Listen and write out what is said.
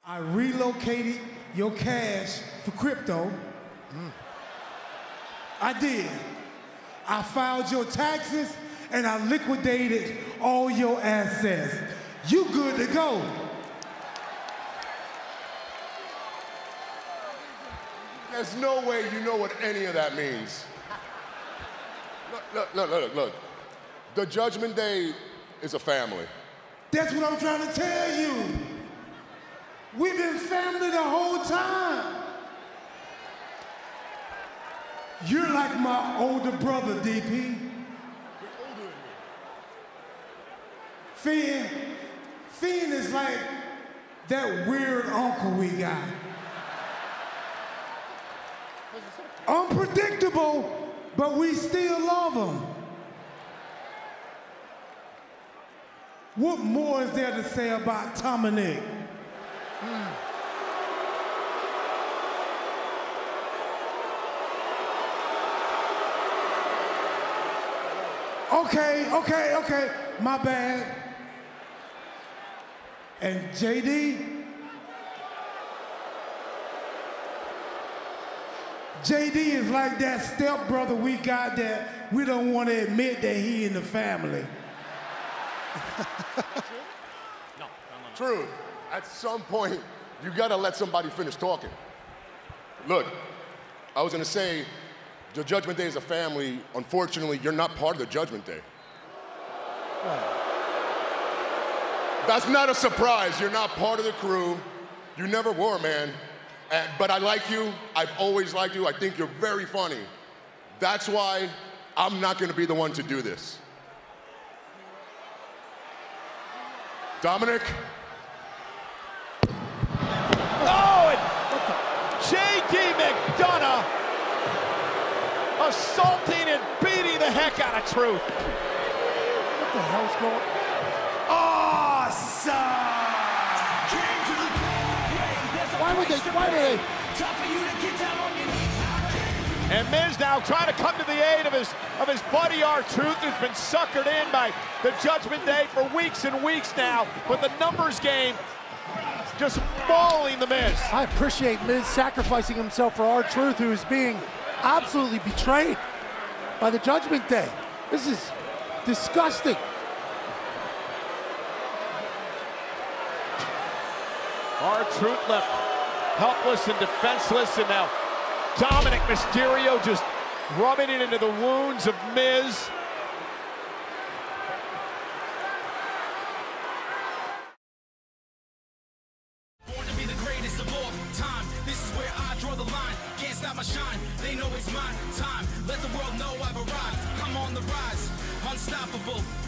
I relocated your cash for crypto. I did. I filed your taxes and I liquidated all your assets. You good to go. There's no way you know what any of that means. Look. The Judgment Day is a family. That's what I'm trying to tell you. We've been family the whole time. You're like my older brother, DP. Finn is like that weird uncle we got. Unpredictable, but we still love him. What more is there to say about Tom and Nick? Okay, my bad. And JD is like that stepbrother we got that we don't want to admit that he in the family. True. At some point, you gotta let somebody finish talking. Look, I was gonna say, the Judgment Day is a family. Unfortunately, you're not part of the Judgment Day. That's not a surprise. You're not part of the crew. You never were, man. But I like you. I've always liked you. I think you're very funny. That's why I'm not gonna be the one to do this. Dominic? Oh, and J.D. McDonough assaulting and beating the heck out of Truth. What the hell's going on? Awesome! Why do they? And Miz now trying to come to the aid of his buddy R-Truth, who's been suckered in by the Judgment Day for weeks and weeks now, but the numbers game just mauling the Miz. I appreciate Miz sacrificing himself for R-Truth, who is being absolutely betrayed by the Judgment Day. This is disgusting. R-Truth left helpless and defenseless, and now Dominic Mysterio just rubbing it into the wounds of Miz. Born to be the greatest of all time. This is where I draw the line. Can't stop my shine. They know it's my time. Let the world know I've arrived. I'm on the rise. Unstoppable.